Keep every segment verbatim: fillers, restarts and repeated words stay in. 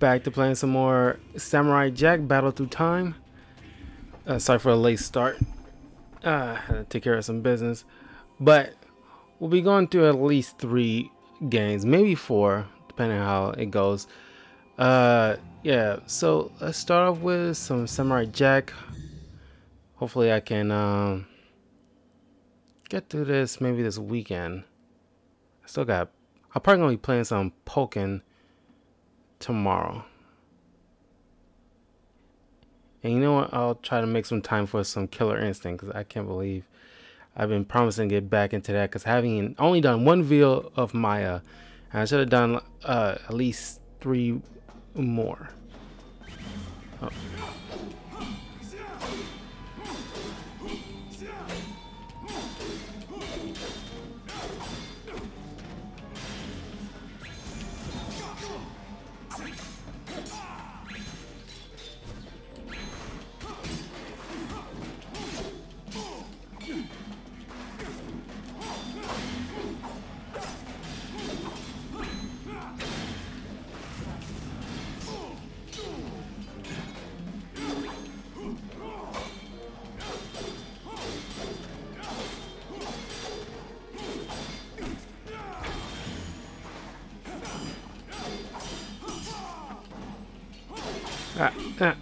back to playing some more Samurai Jack Battle Through Time. Uh, sorry for a late start. Uh, had to take care of some business. But we'll be going through at least three games, maybe four, depending on how it goes. Uh, yeah, so let's start off with some Samurai Jack. Hopefully I can um, get through this maybe this weekend. I still got... I'm probably going to be playing some Pokken tomorrow. And you know what? I'll try to make some time for some Killer Instinct, because I can't believe I've been promising to get back into that, because having only done one video of Maya, and I should have done uh, at least three more. Oh. Ah, ah.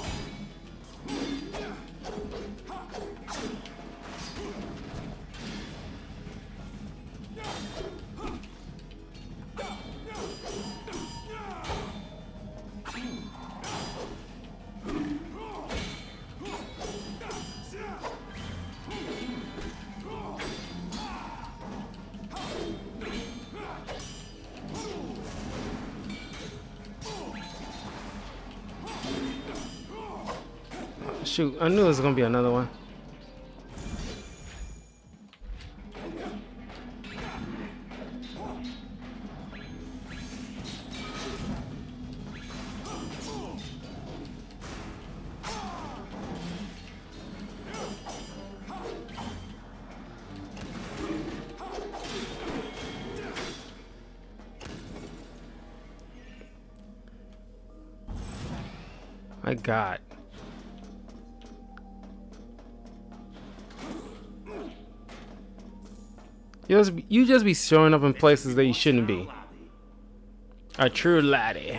Shoot, I knew it was gonna be another one. My God. You just, be, you just be showing up in places that you shouldn't be. A true laddie.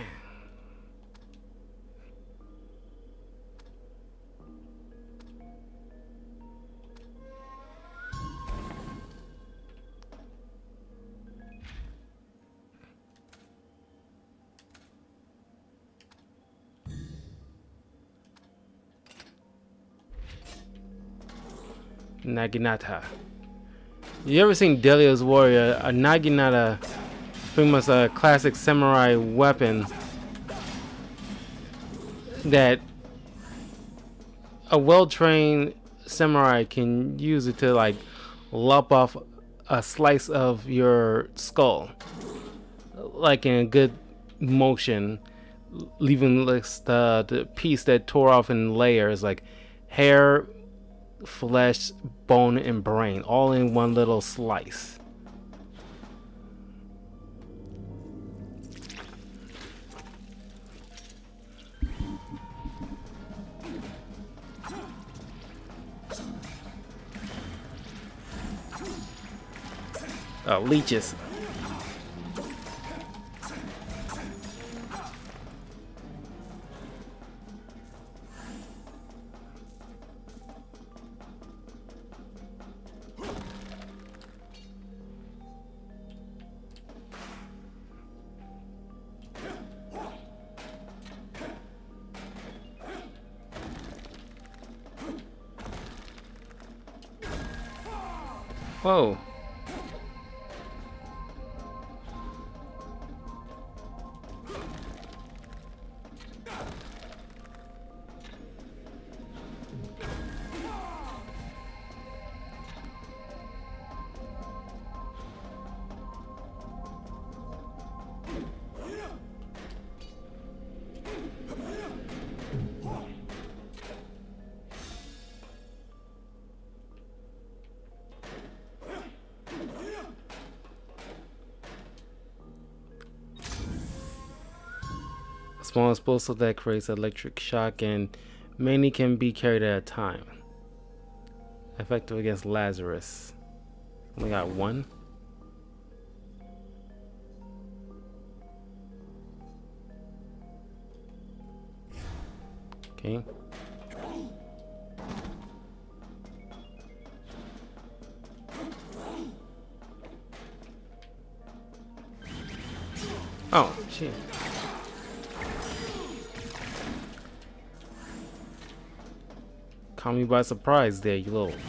Naginata. You ever seen Delio's Warrior? A Naginata, pretty much a classic samurai weapon that a well-trained samurai can use it to like lop off a slice of your skull, like in a good motion, leaving like the, the piece that tore off in layers, like hair, flesh, bone, and brain, all in one little slice. Oh, leeches. Whoa. Small explosive that creates electric shock and many can be carried at a time. Effective against Lazarus. Only got one. Okay. Oh, shit. Caught me by surprise there, you little.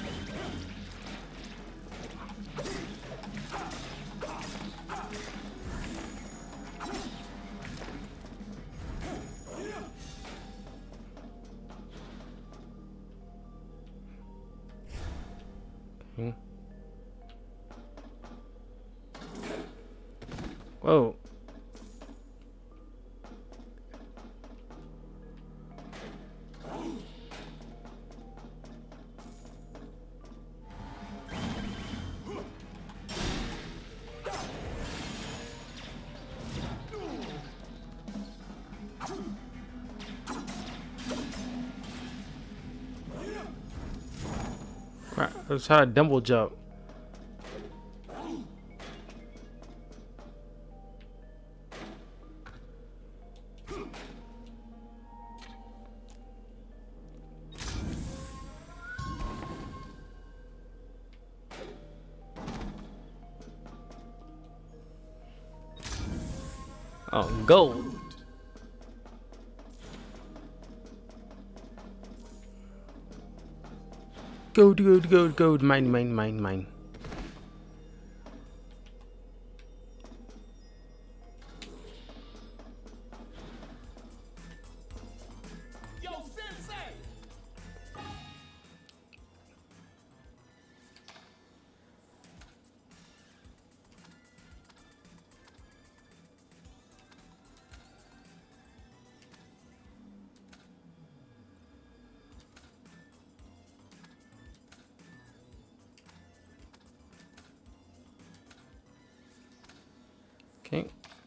Okay. Whoa. Crap, I was trying to double jump. Oh, gold. Gold, gold, gold, gold. Mine, mine, mine, mine. Yo, Sensei! Okay.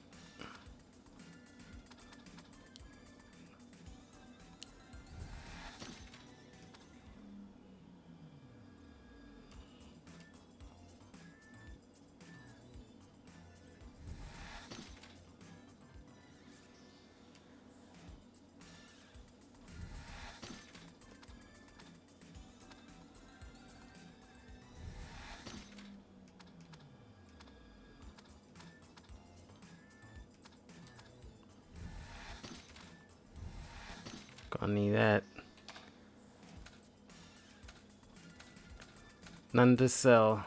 Gonna need that. None to sell.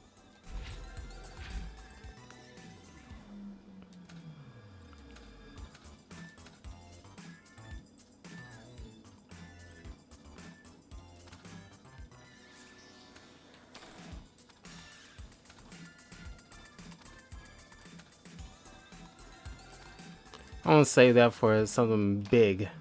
I want to save that for something big.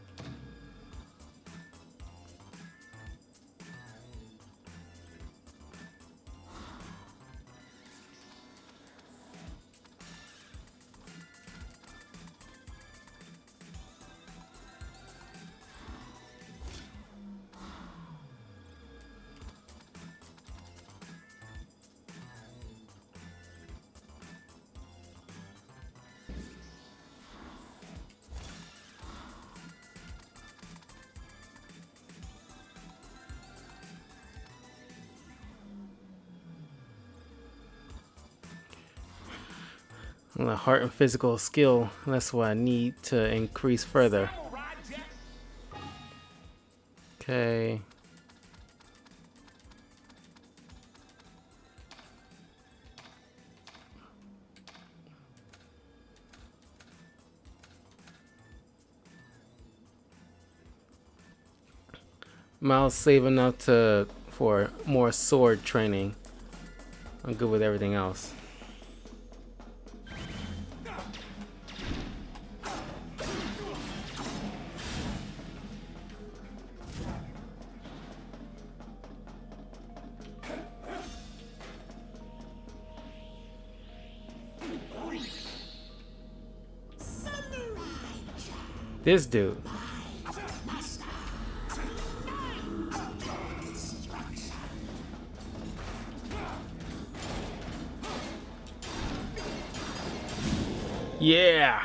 The heart and physical skill, that's what I need to increase further. Okay. I'll save enough to for more sword training. I'm good with everything else. Samurai Jack. This dude. Yeah.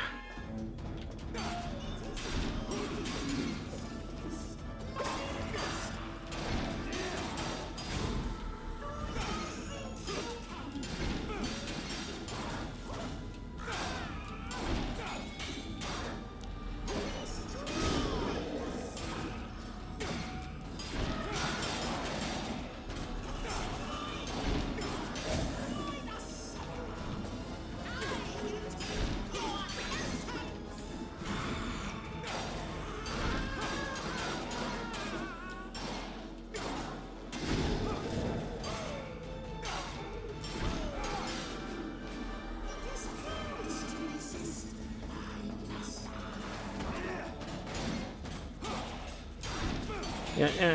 Yeah, yeah.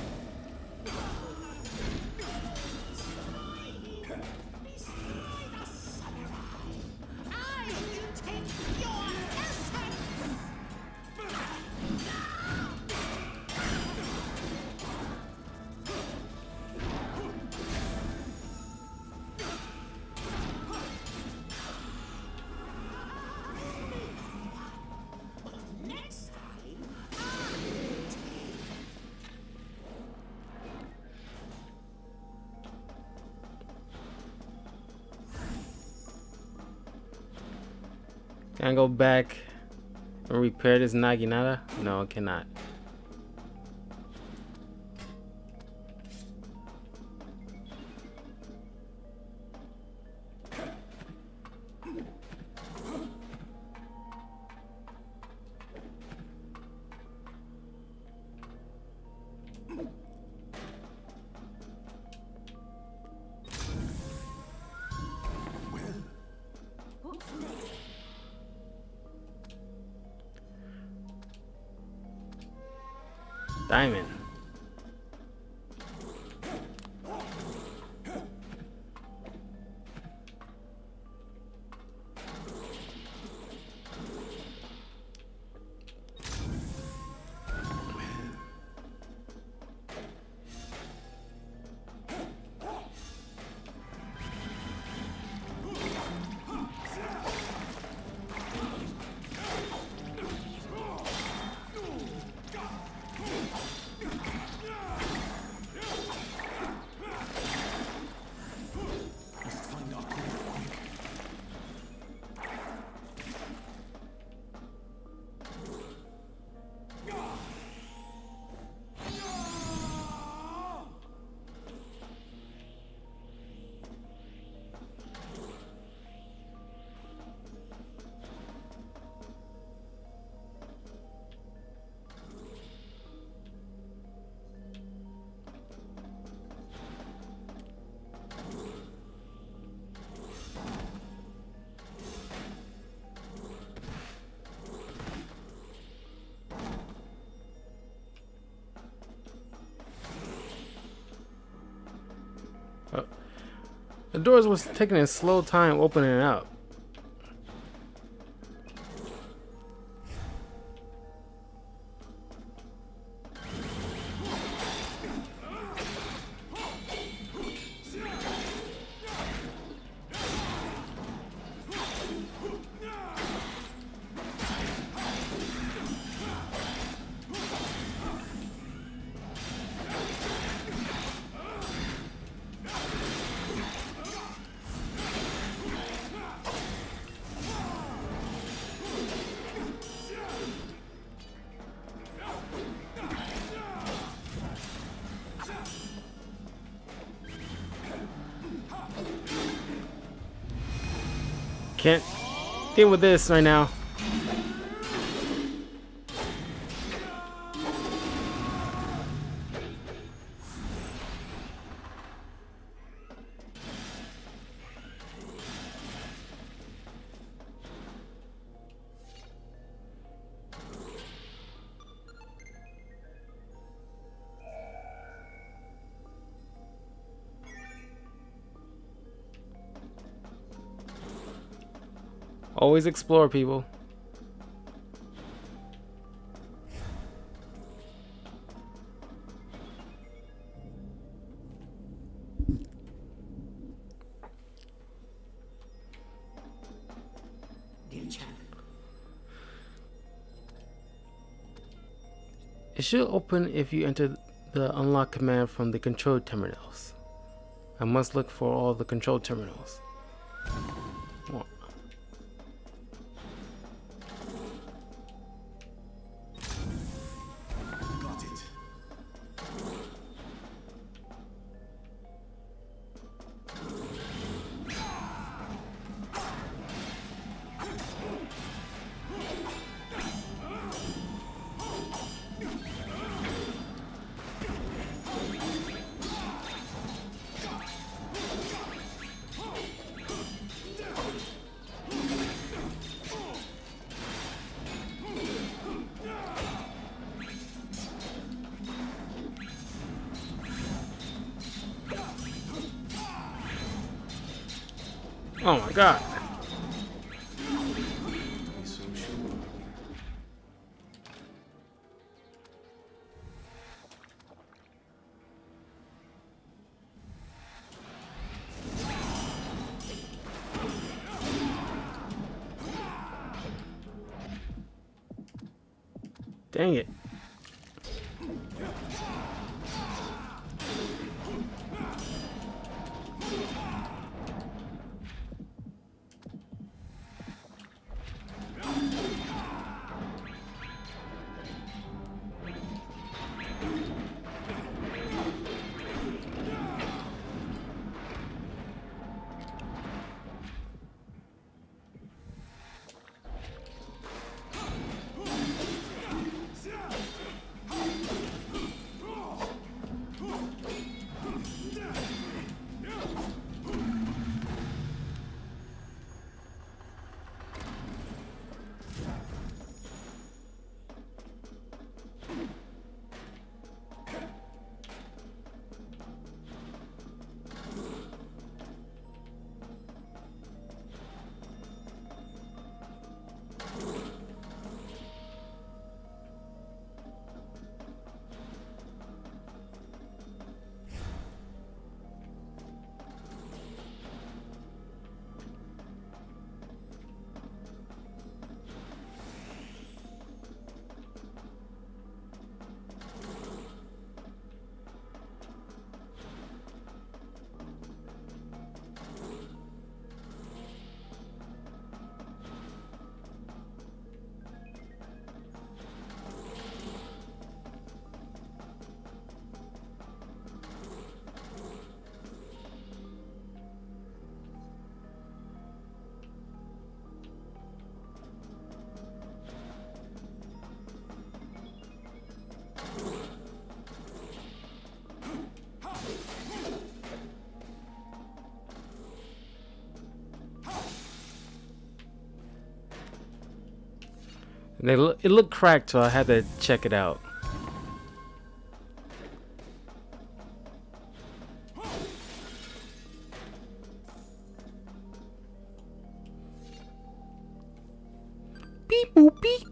Can I go back and repair this Naginata? No, I cannot. Diamond. Uh, the doors was taking a slow time opening up. Can't deal with this right now. Always explore, people. It should open if you enter the unlock command from the control terminals. I must look for all the control terminals. Well, Got it. oh my god. So sure. Dang it. And they look, it looked cracked, so I had to check it out. Beep boop beep.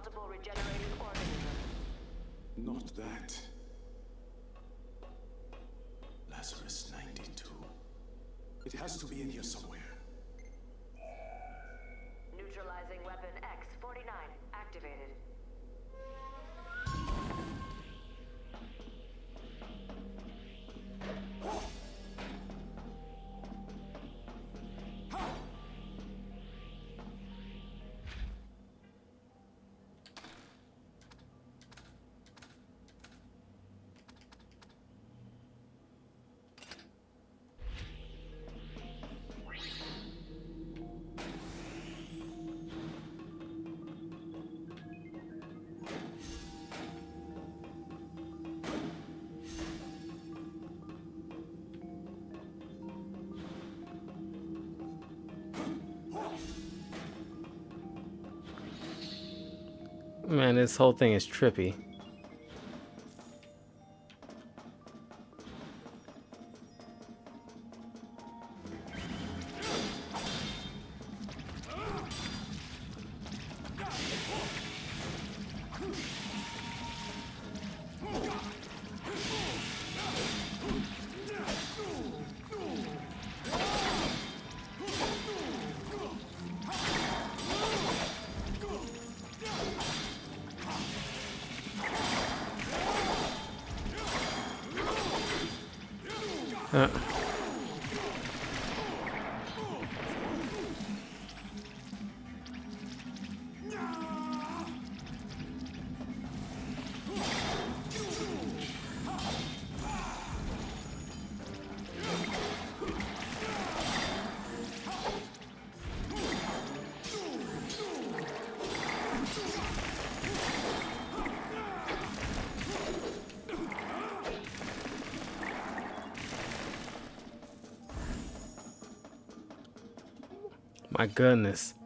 multiple regenerated organisms. Not that. Lazarus ninety-two. It has to be in here somewhere. Neutralizing weapon X forty-nine activated. Man, this whole thing is trippy. Uh. My goodness.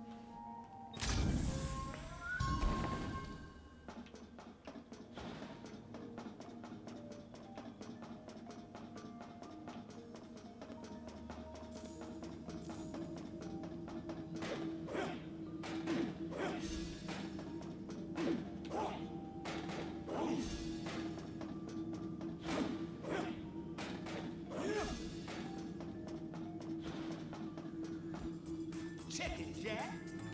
Check it, Jack.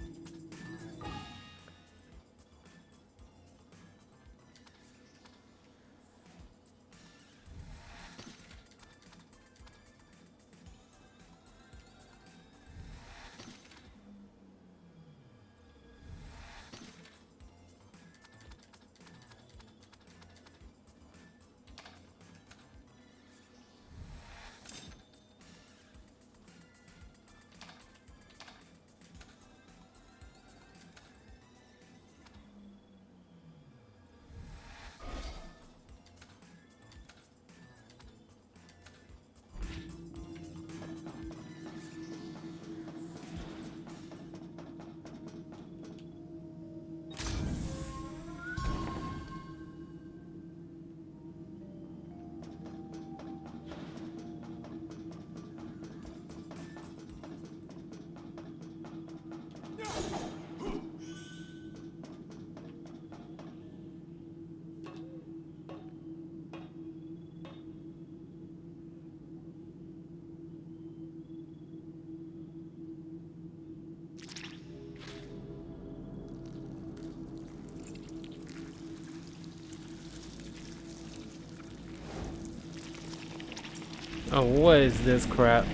Oh, what is this crap?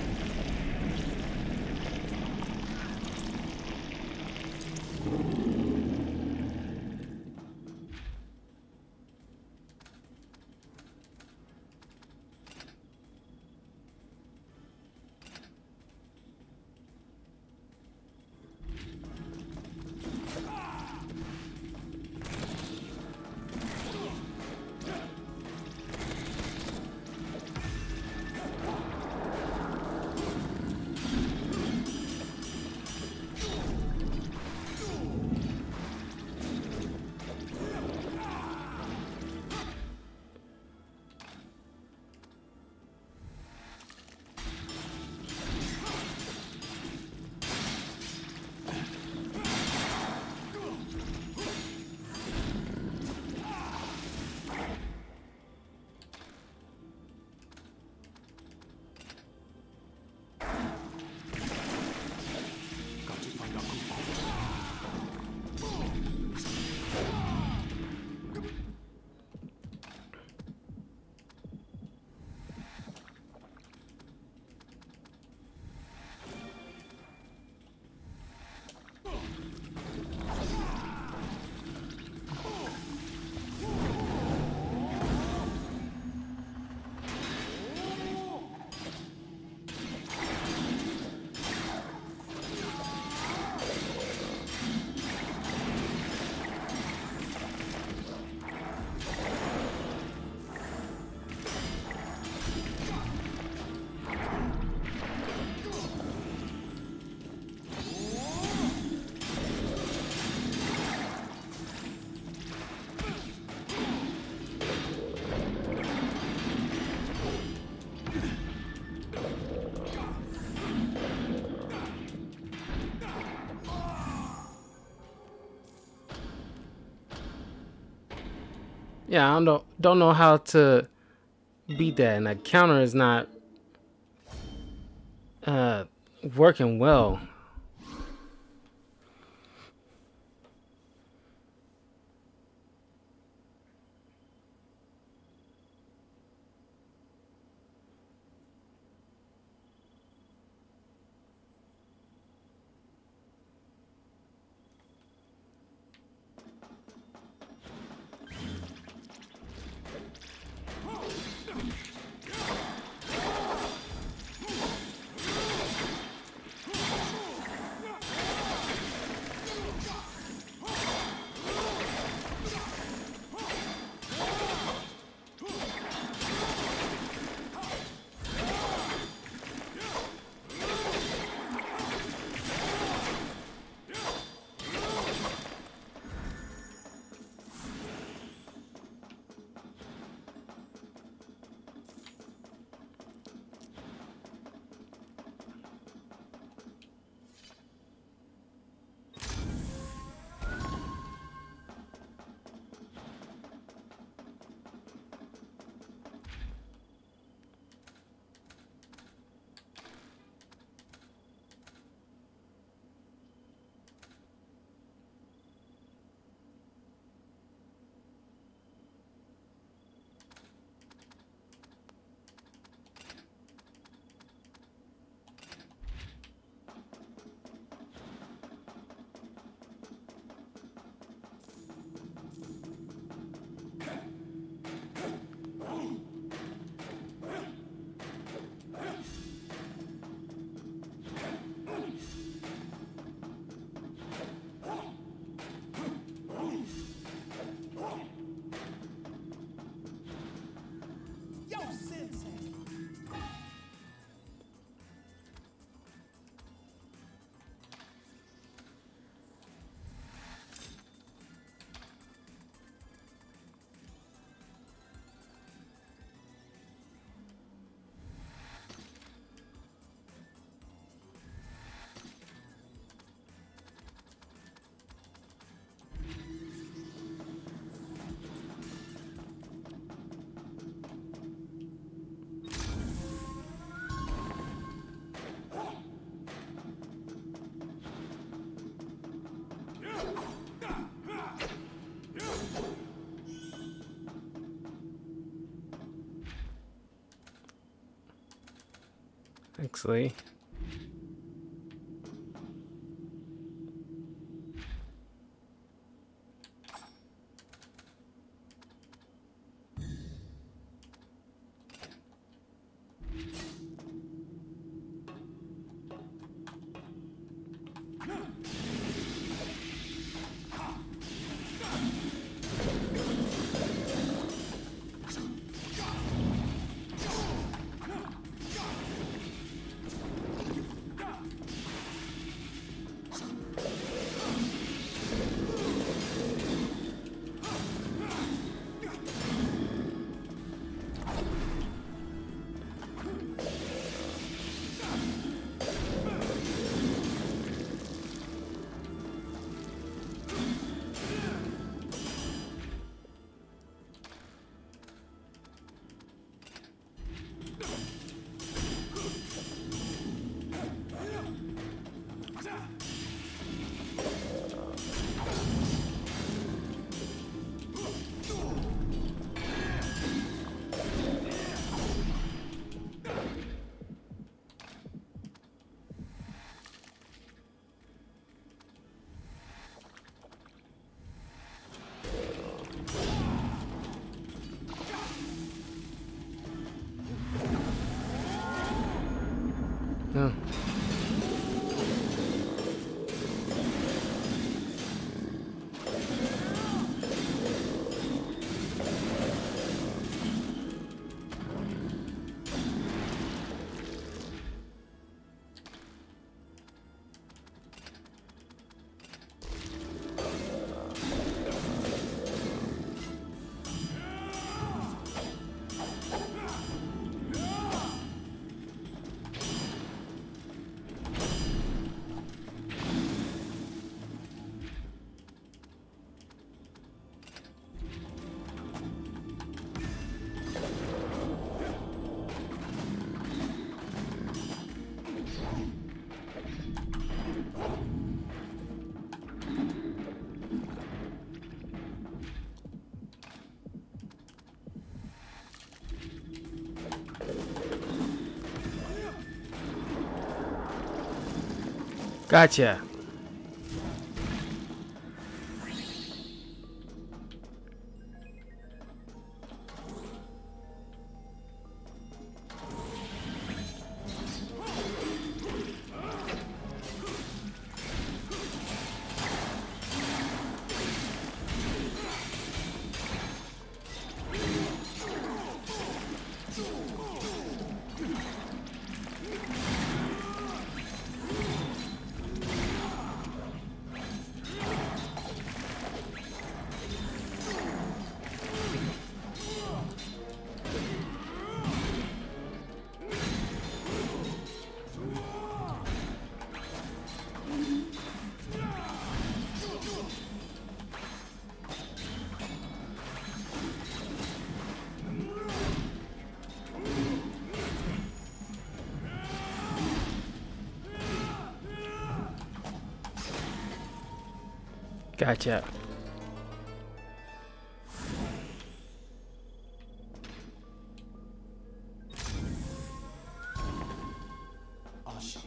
Yeah, I don't know, don't know how to beat that, and that counter is not uh, working well. Yo, Sensei. Actually, no. Gotcha. Gotcha. Ashi.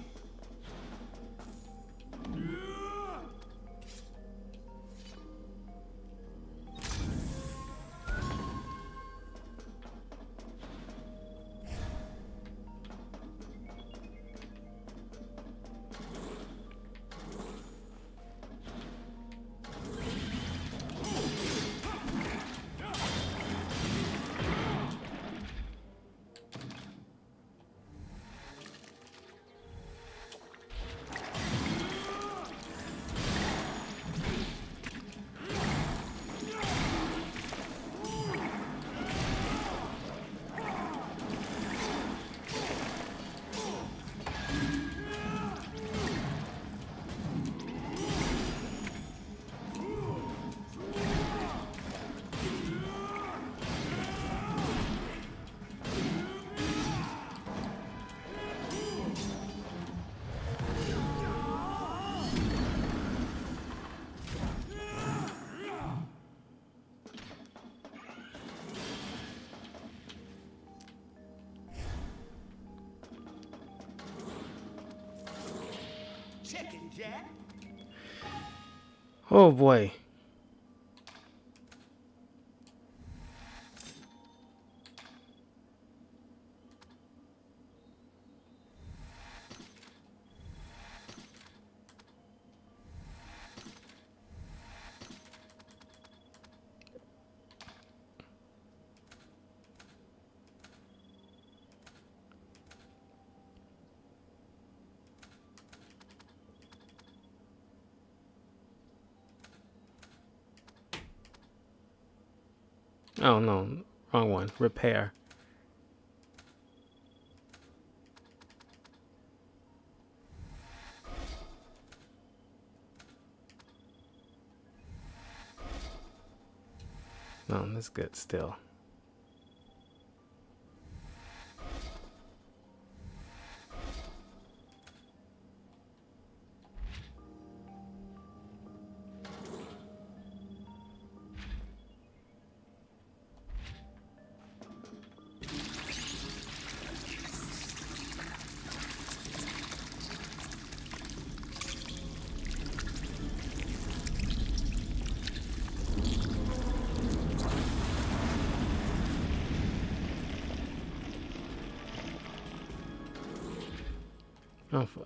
Chicken Jack. Oh boy. Oh no, wrong one. Repair. No, that's good still. Oh, fu-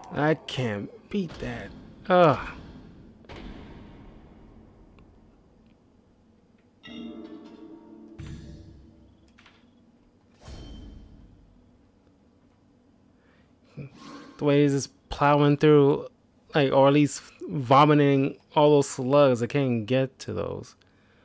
I can't beat that. Ugh. The way he's just plowing through, like, or at least vomiting all those slugs. I can't get to those.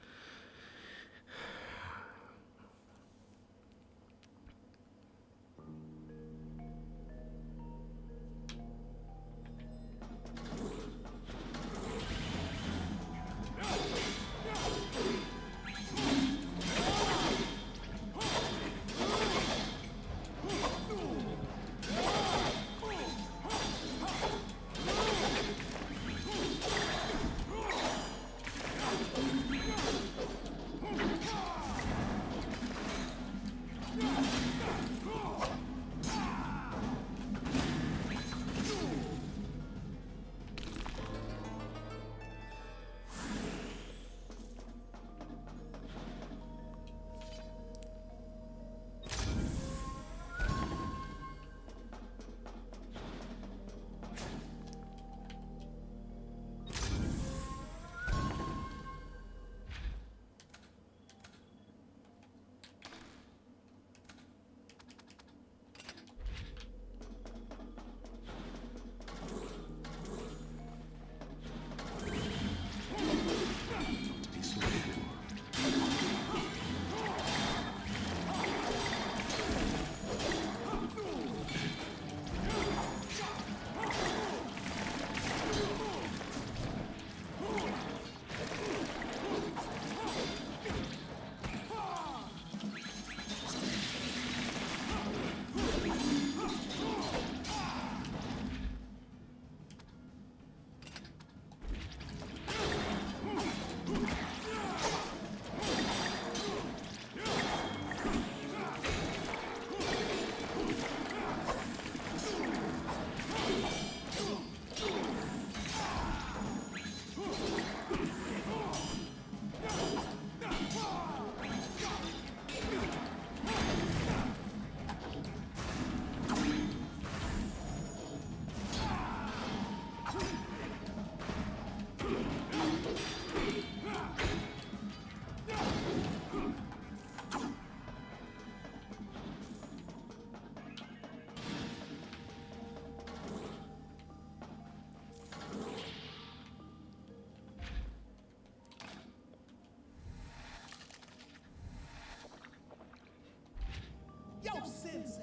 Yo, Sensei.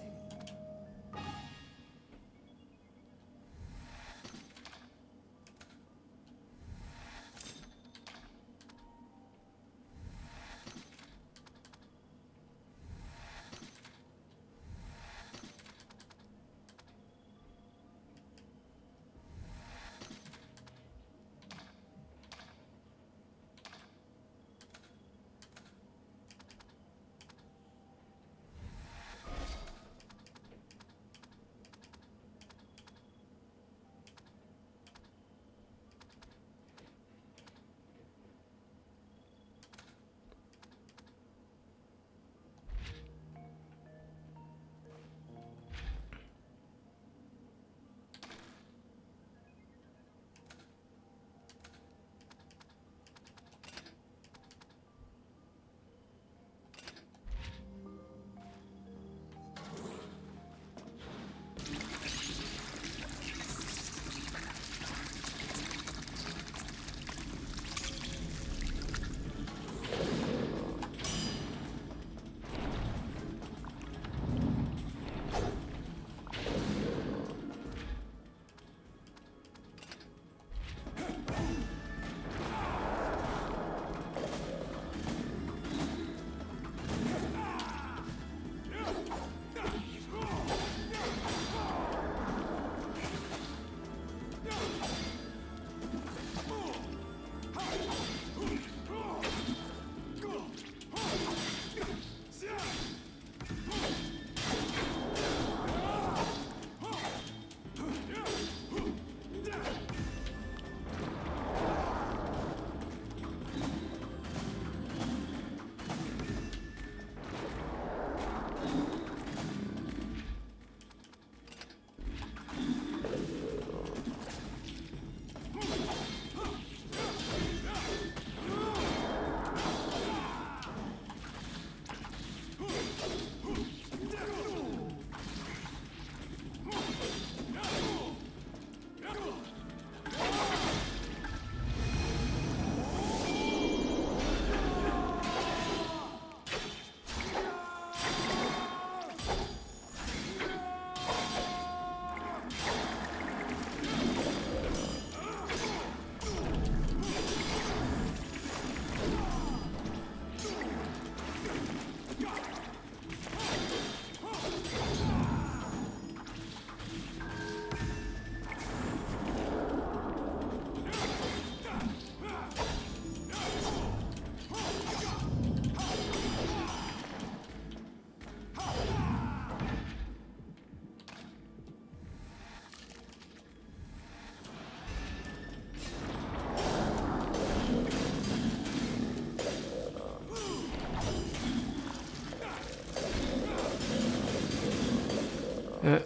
Uh,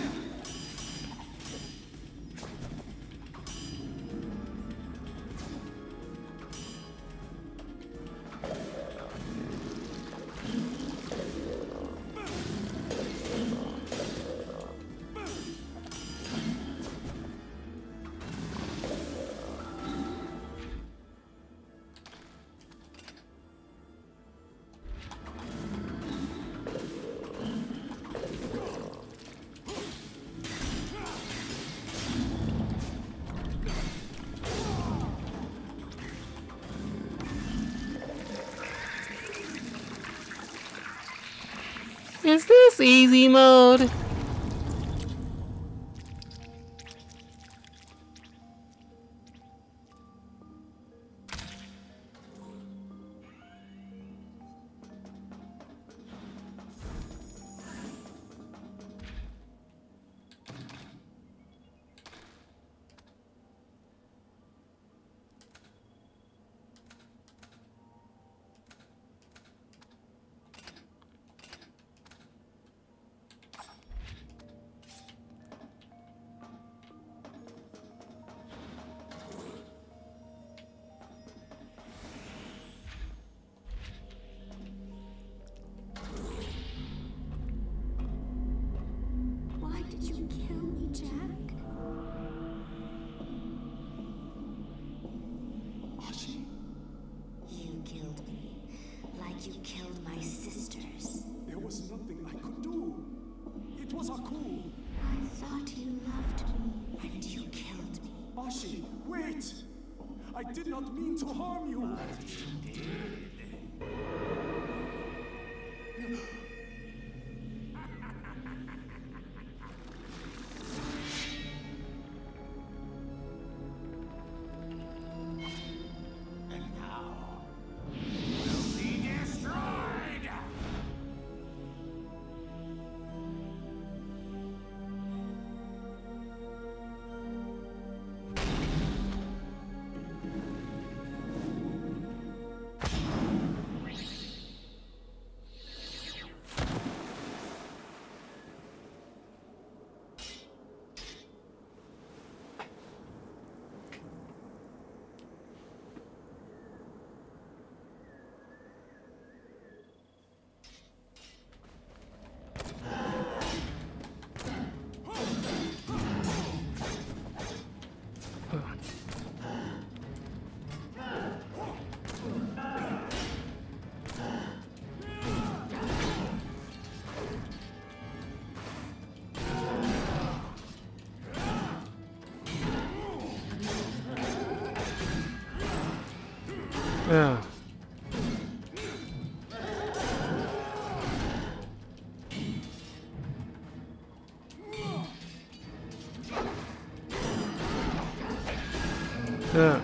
Is this easy mode? Why did you kill me, Jack? Ashi, You killed me, like you killed my sisters. there was nothing I could do. It was Aku. I thought you loved me, and you killed me. Ashi, wait! I did not mean to harm you. Yeah. Yeah.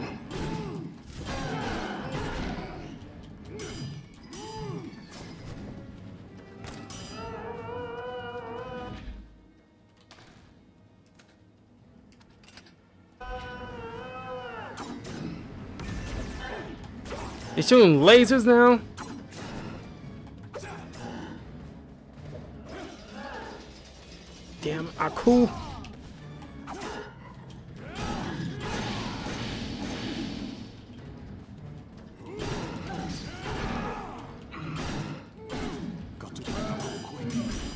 They shooting lasers now? Damn, Aku. Got to find Aku quick.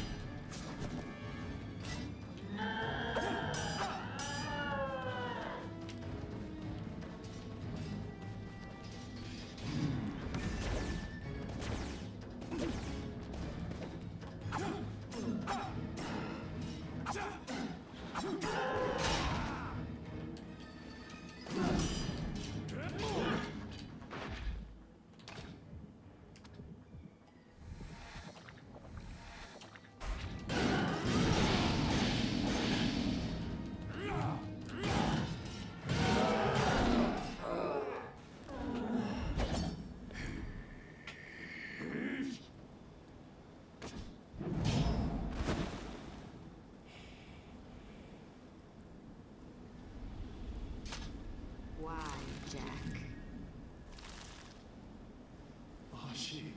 Why, Jack? Ashi.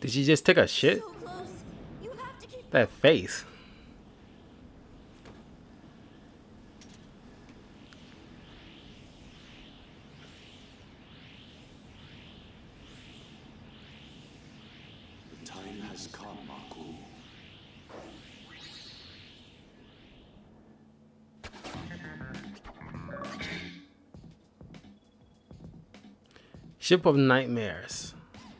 Did she just take a shit? So close. You have to keep. That face. The time has come, Aku. Ship of Nightmares.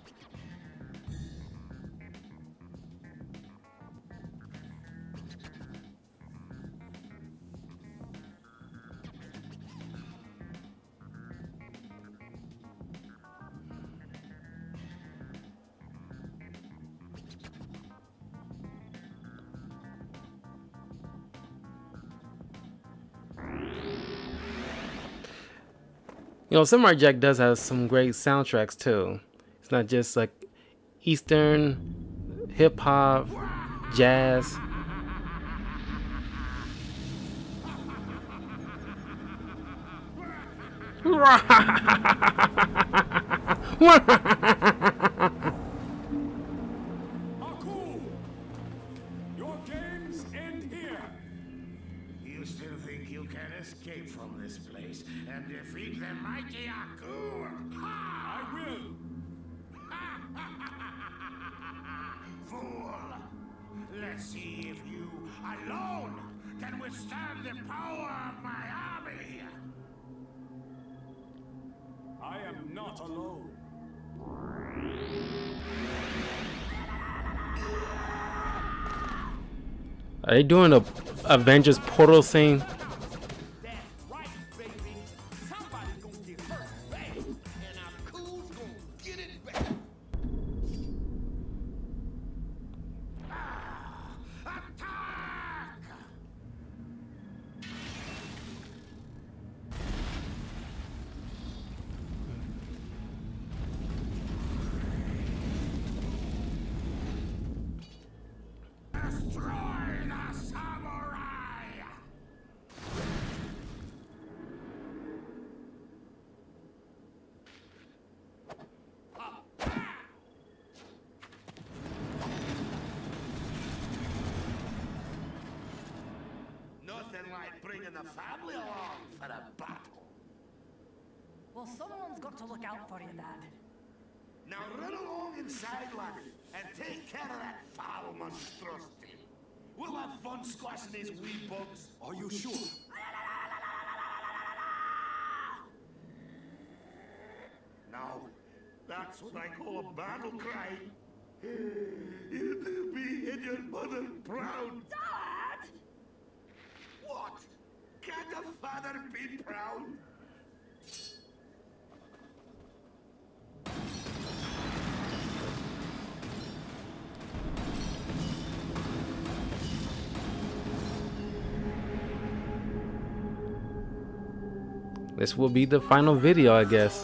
You know, Samurai Jack does have some great soundtracks too. It's not just like Eastern, hip hop, jazz. Aku! Your games end here! You still think you can escape from this place and defeat the mighty Aku? I will! Fool! Let's see if you alone can withstand the power of my army! I am not alone. Are they doing a Avengers portal scene? That's right, baby. Somebody gonna get hurt bad, and Aku's gonna get it back. Attack! Destroy the samurai! Nothing like bringing the family along for a battle. Well, someone's got to look out for you, Dad. Now run along inside, laddie, and take care of that foul monstrosity. We'll have fun squashing these wee bugs. Are you sure? Now, that's what I call a battle cry. You do me and your mother proud. Dad! What? Can't a father be proud? This will be the final video, I guess.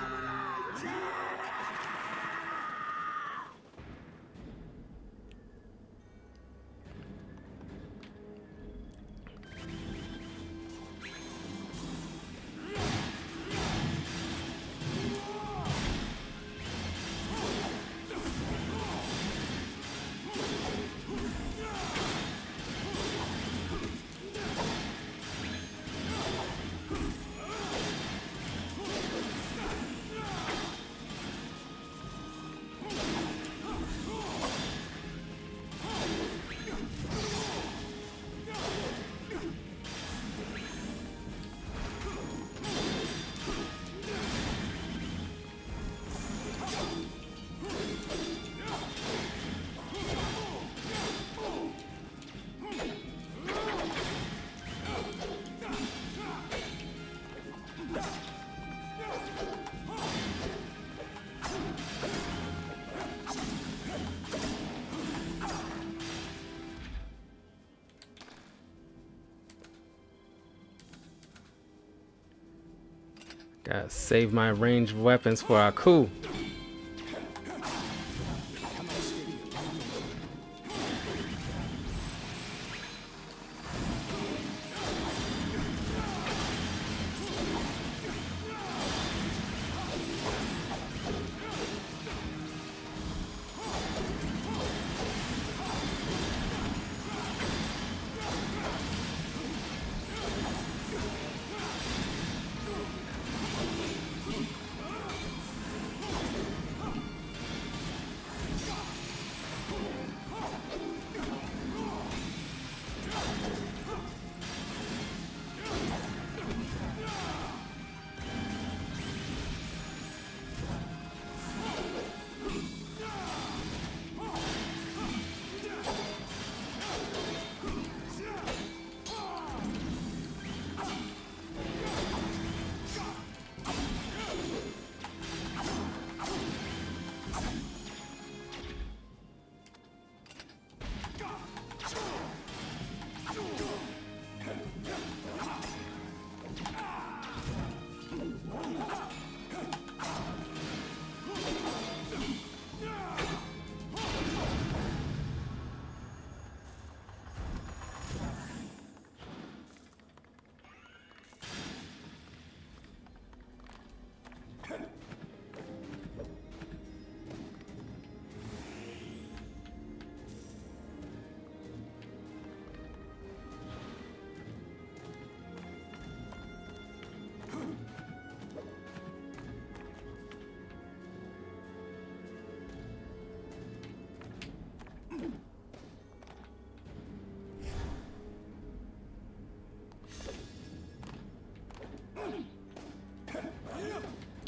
Gotta save my ranged weapons for Aku.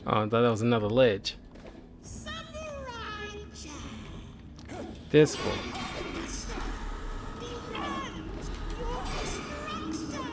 Oh, I thought that was another ledge. Samurai Jack. This one. Demand your destruction.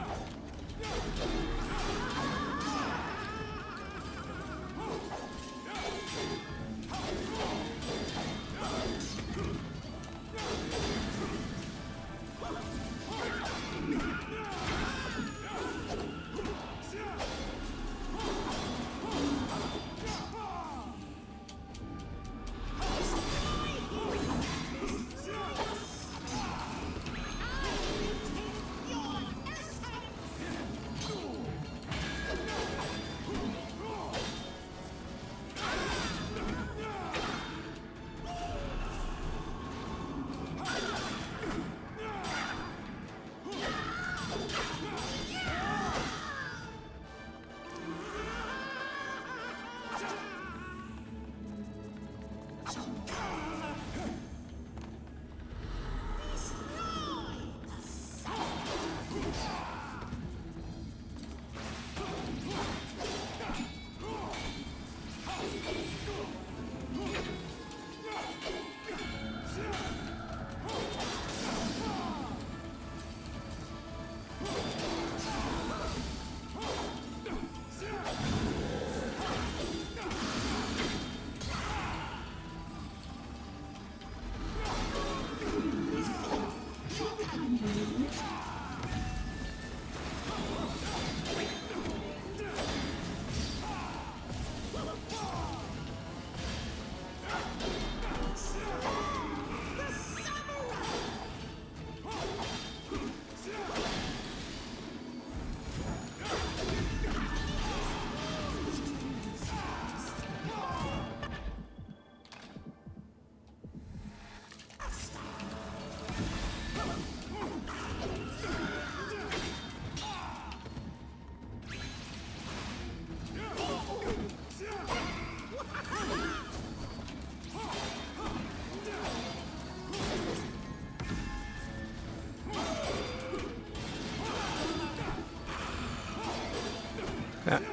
Yeah.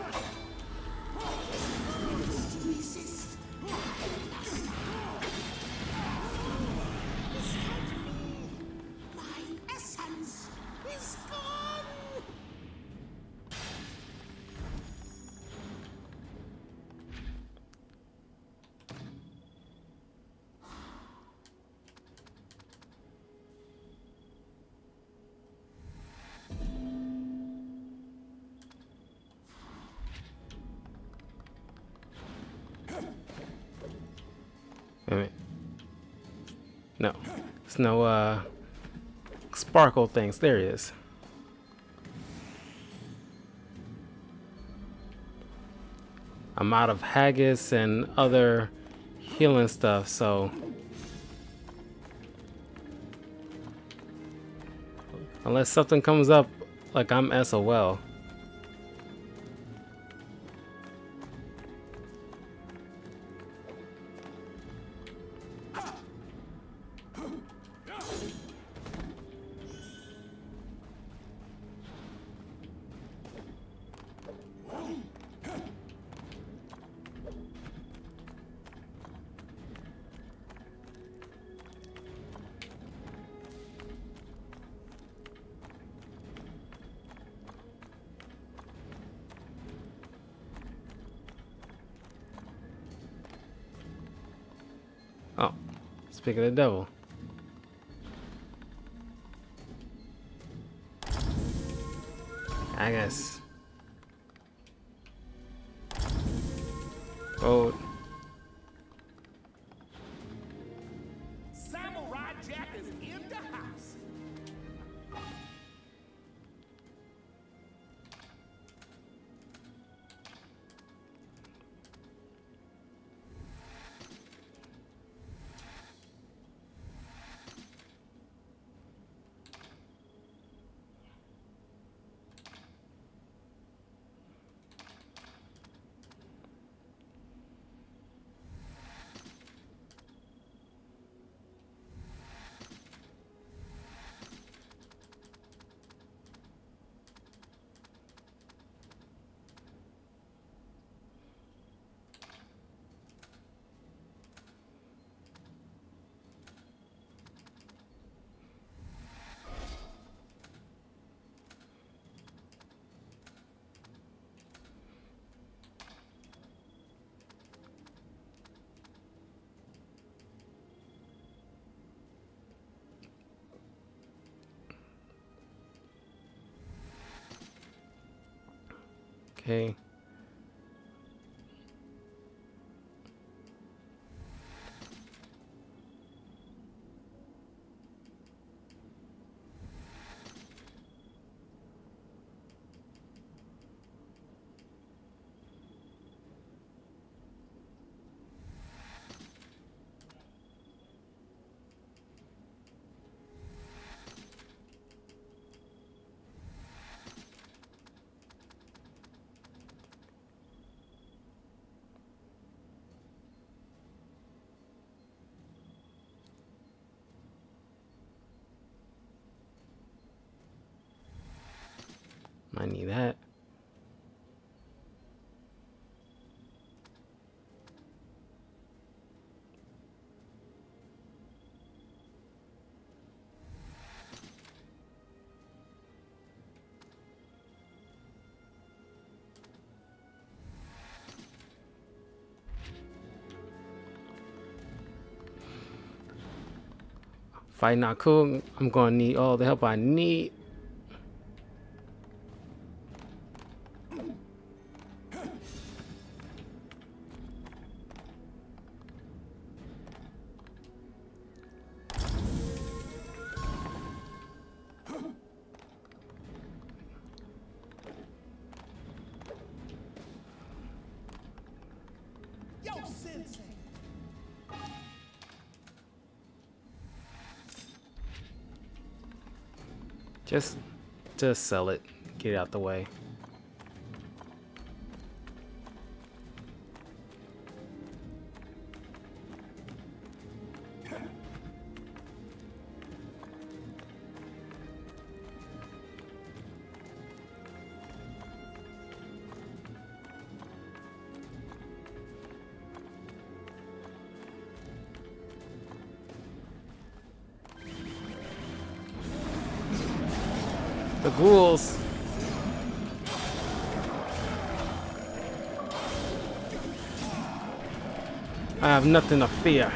My essence is gone. Wait a minute. No. It's no uh sparkle things. There it is. I'm out of haggis and other healing stuff, so unless something comes up like I'm S O L. Oh, speaking of the devil. I guess. Oh, Samurai Jack is in the house. Okay. Might need that. Fight not cool. I'm gonna need all the help I need. Yo, Sensei. Just, just sell it. Get it out the way. The ghouls. I have nothing to fear.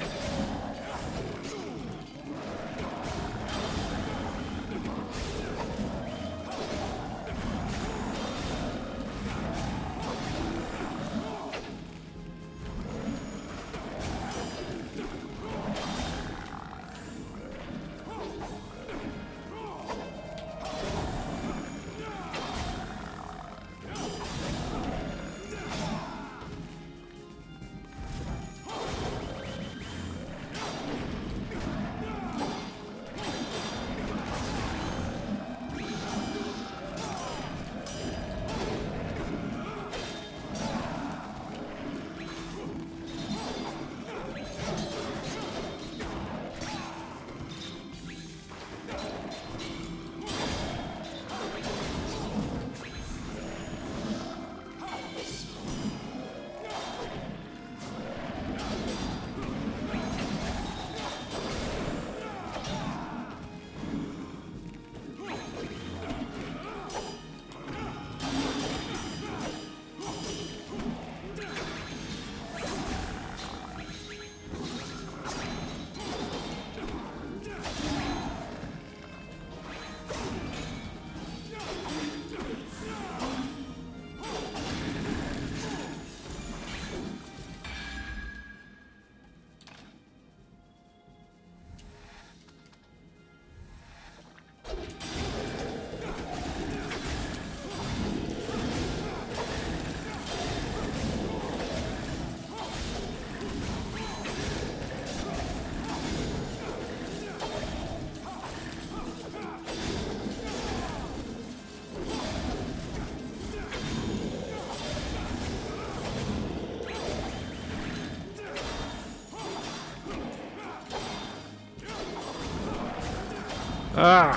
Ah.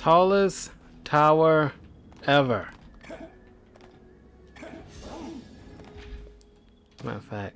Tallest tower ever. Matter of fact.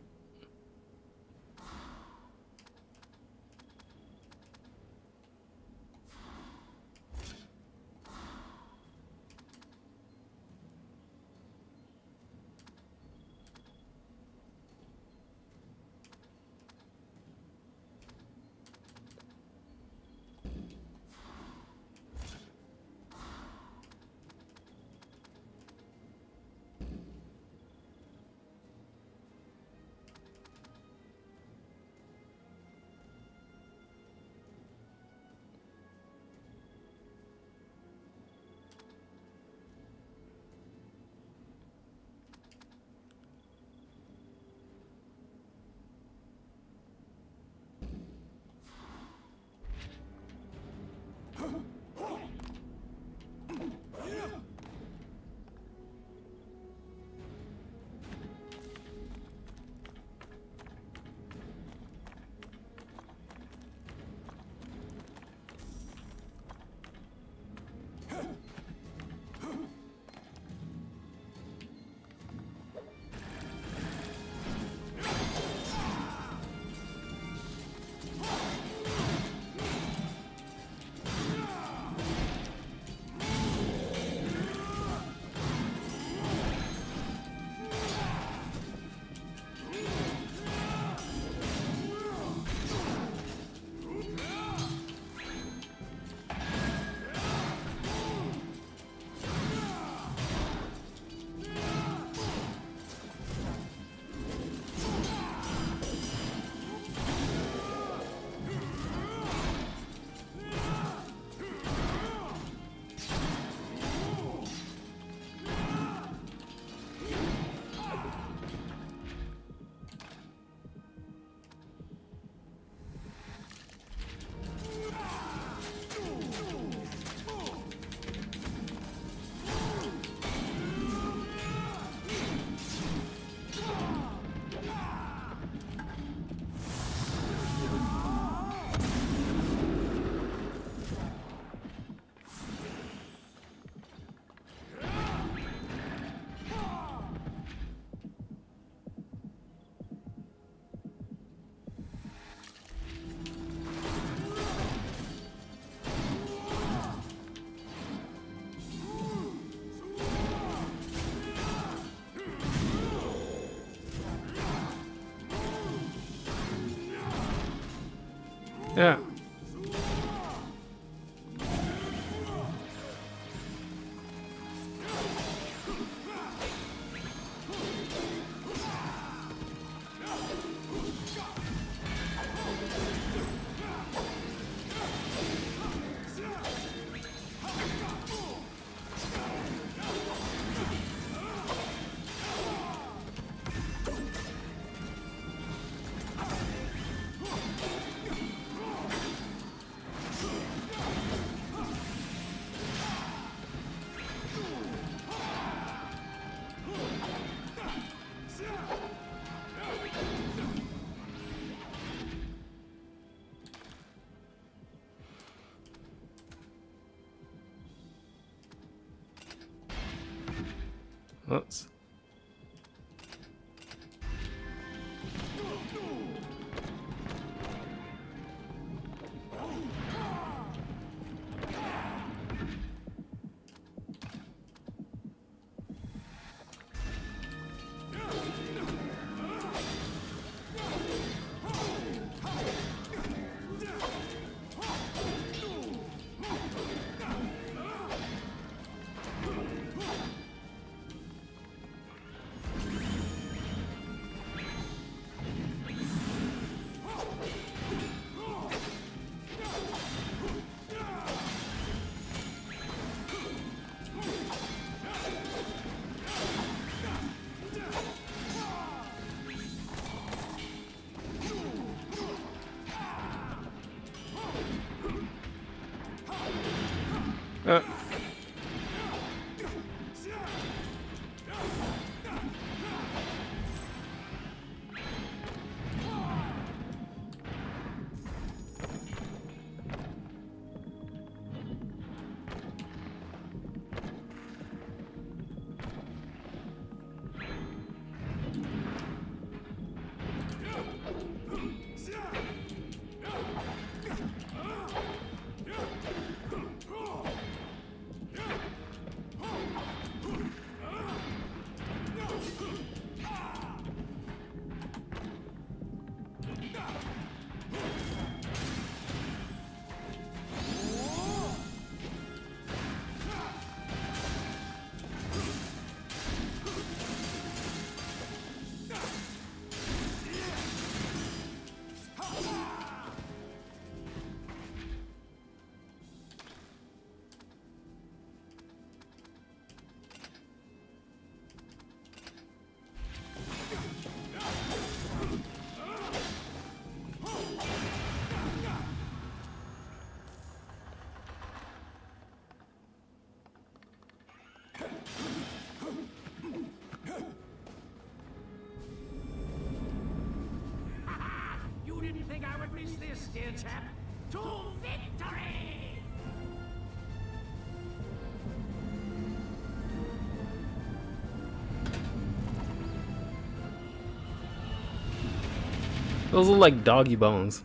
Yeah. Oops. Uh. You didn't think I would miss this, dear chap? To victory! Those look like doggy bones.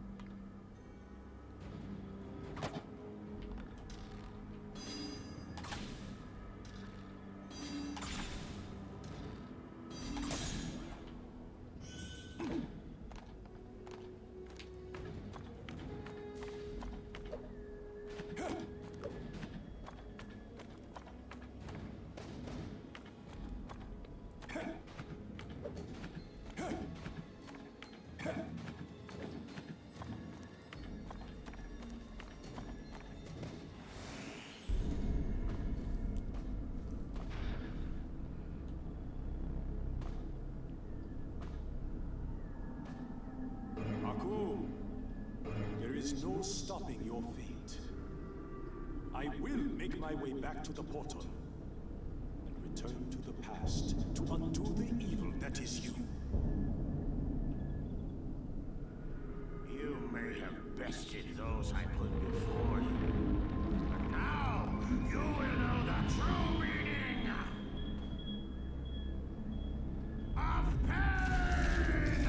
Aku, there is no stopping your fate. I will make my way back to the portal and return to the past to undo the evil that is you. You may have bested those I put before you, but now you will know the true meaning of pain!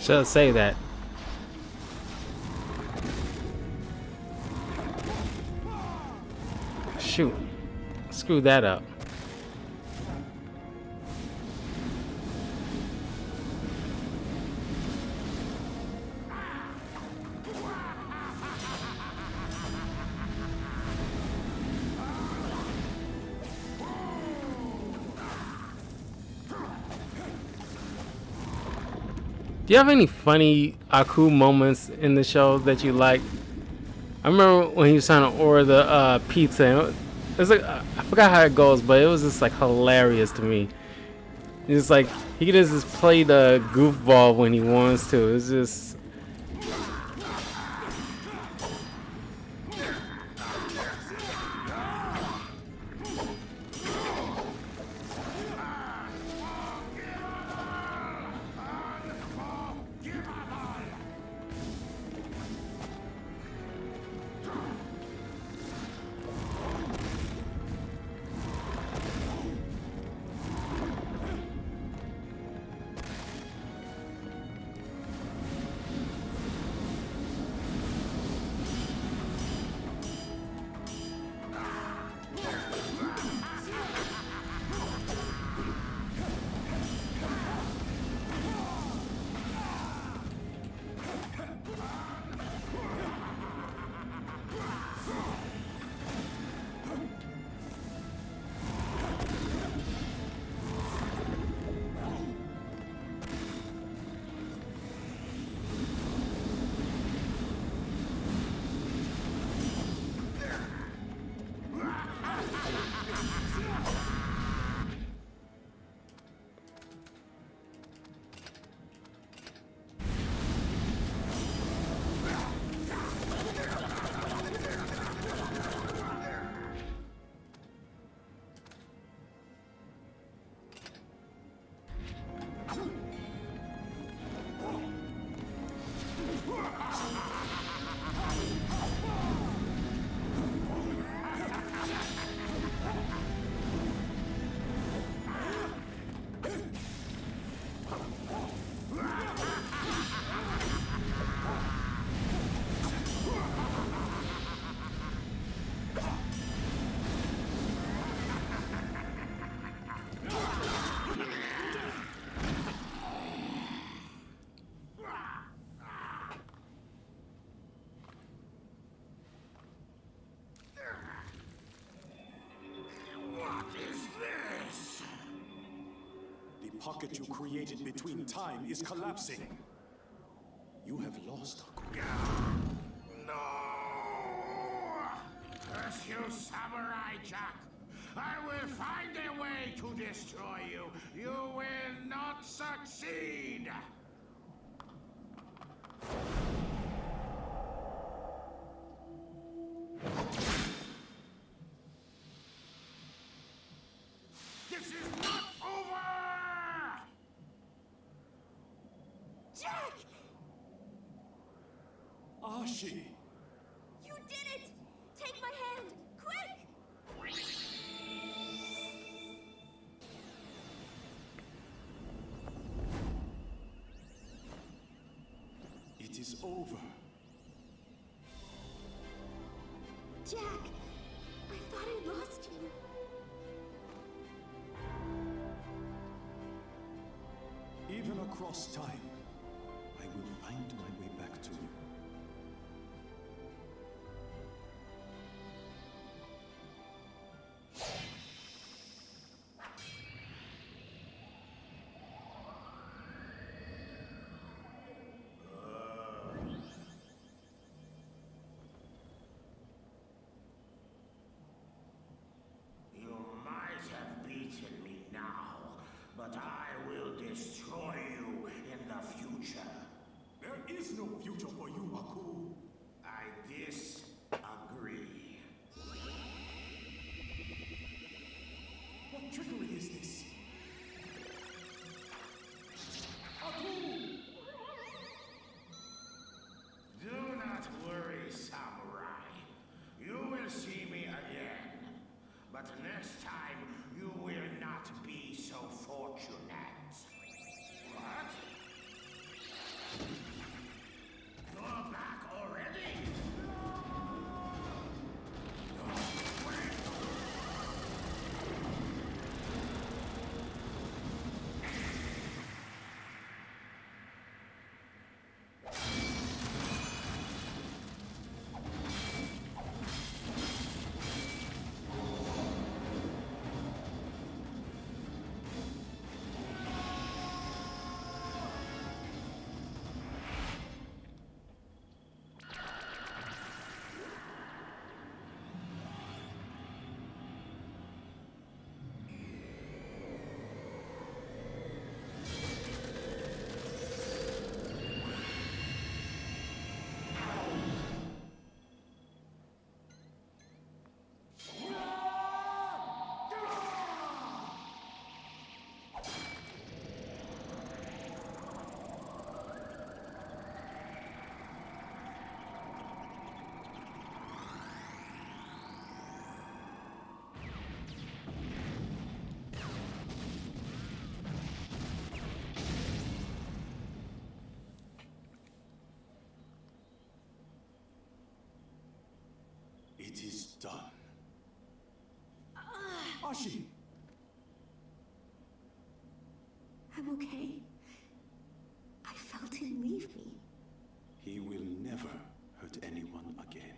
Should say that. Shoot. Screw that up. Do you have any funny Aku moments in the show that you like? I remember when he was trying to order the uh, pizza. And it was like, I forgot how it goes, but it was just like hilarious to me. It's like he can just play the goofball when he wants to. It's just. The pocket you created between time is collapsing. You have lost, Aku. No! Curse you, Samurai Jack! I will find a way to destroy you. You will not succeed! This is not over! Jack! Ashi! You did it! Take my hand! Quick! It is over. Jack! I thought I lost you. Even across time, I will find my way back to you. You might have beaten me now, but I will destroy you in the future. There is no future for you, Aku. I disagree. What trickery is this? Aku! Do not worry, Samurai. You will see me again. But next time, you will not be so fortunate. What? done. Ashi! I'm okay. I felt him leave me. He will never hurt anyone again.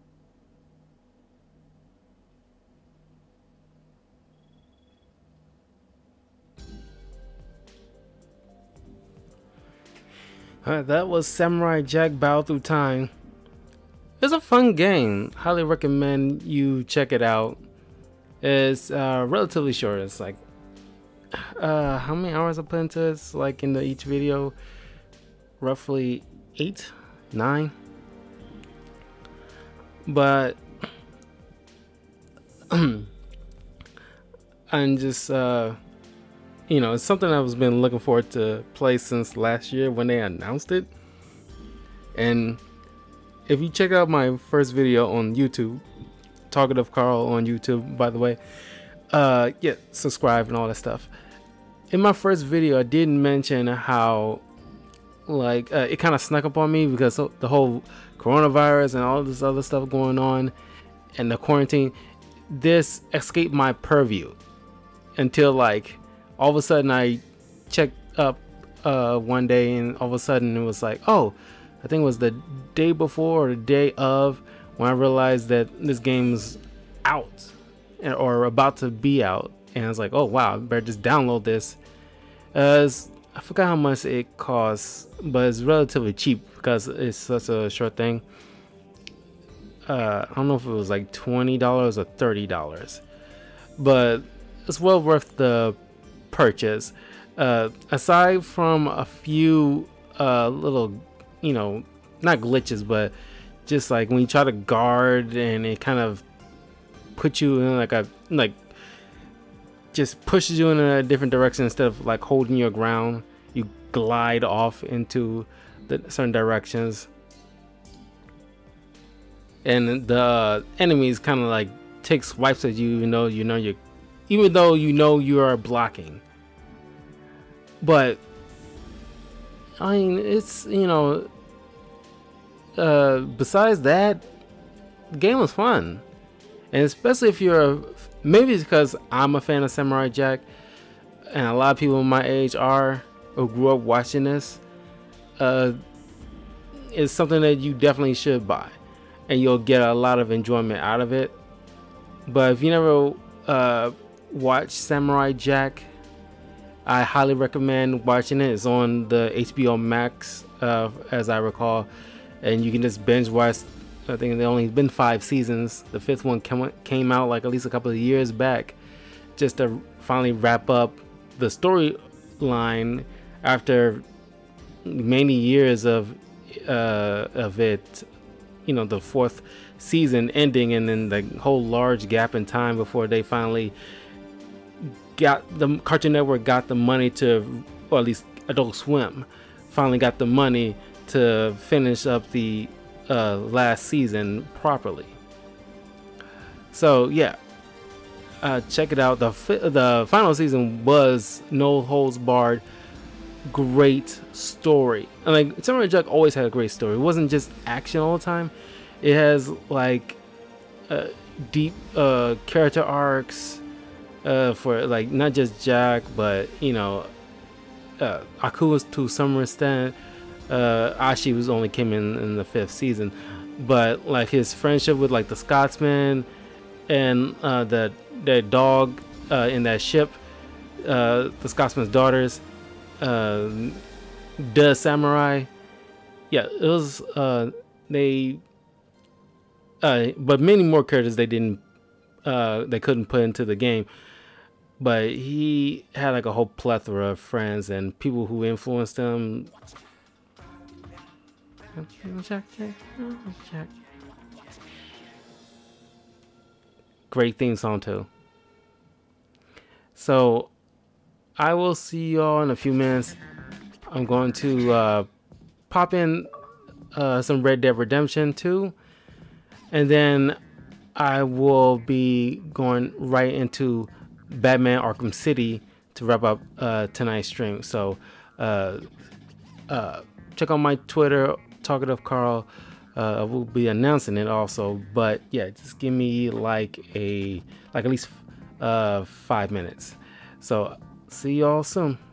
Alright, that was Samurai Jack Battle Through Time. It's a fun game. Highly recommend you check it out. It's uh, relatively short. It's like uh, how many hours I put into this? Like in the each video, roughly eight, nine. But I'm just uh, you know, it's something I've been looking forward to play since last year when they announced it. And if you check out my first video on YouTube, Talkative Carl on YouTube, by the way, uh, yeah, subscribe and all that stuff. In my first video, I did mention how, like, uh, it kind of snuck up on me because the whole coronavirus and all this other stuff going on, and the quarantine. This escaped my purview until, like, all of a sudden I checked up uh, one day, and all of a sudden it was like, oh, I think it was the day before or the day of when I realized that this game's out or about to be out. And I was like, oh wow, I better just download this. Uh, I forgot how much it costs, but it's relatively cheap because it's such a short thing. Uh, I don't know if it was like twenty dollars or thirty dollars, but it's well worth the purchase. Uh, aside from a few uh, little, you know, not glitches, but just like when you try to guard and it kind of puts you in like a, like, just pushes you in a different direction instead of like holding your ground. You glide off into the certain directions, and the enemies kind of like take swipes at you, even though you know you're, even though you know you are blocking. But I mean, it's, you know, uh, besides that, the game was fun, and especially if you're a, maybe it's because I'm a fan of Samurai Jack, and a lot of people my age are, or grew up watching this. Uh, it's something that you definitely should buy, and you'll get a lot of enjoyment out of it. But if you never uh, watched Samurai Jack, I highly recommend watching it. It's on the H B O Max, uh, as I recall, and you can just binge watch. I think there only been five seasons. The fifth one came, came out like at least a couple of years back, just to finally wrap up the storyline after many years of uh, of it. You know, the fourth season ending, and then the whole large gap in time before they finally got the Cartoon Network got the money to, or at least Adult Swim finally got the money to finish up the uh, last season properly. So yeah, uh, check it out. The the final season was no holds barred, great story. And like Samurai Jack always had a great story. It wasn't just action all the time. It has like uh, deep uh, character arcs. Uh, for like not just Jack, but you know, uh, Aku was to some extent. Uh, Ashi was only came in in the fifth season, but like his friendship with like the Scotsman and uh, the the dog uh, in that ship, uh, the Scotsman's daughters, uh, the samurai. Yeah, it was uh, they. Uh, but many more characters they didn't, uh, they couldn't put into the game. But he had like a whole plethora of friends and people who influenced him. Great theme song too. So I will see you all in a few minutes. I'm going to uh, pop in uh, some Red Dead Redemption two, and then I will be going right into Batman Arkham City to wrap up uh, tonight's stream. So uh, uh, check out my Twitter, Talkative Carl. Uh, we'll be announcing it also, but yeah, just give me like a like at least uh five minutes. So see y'all soon.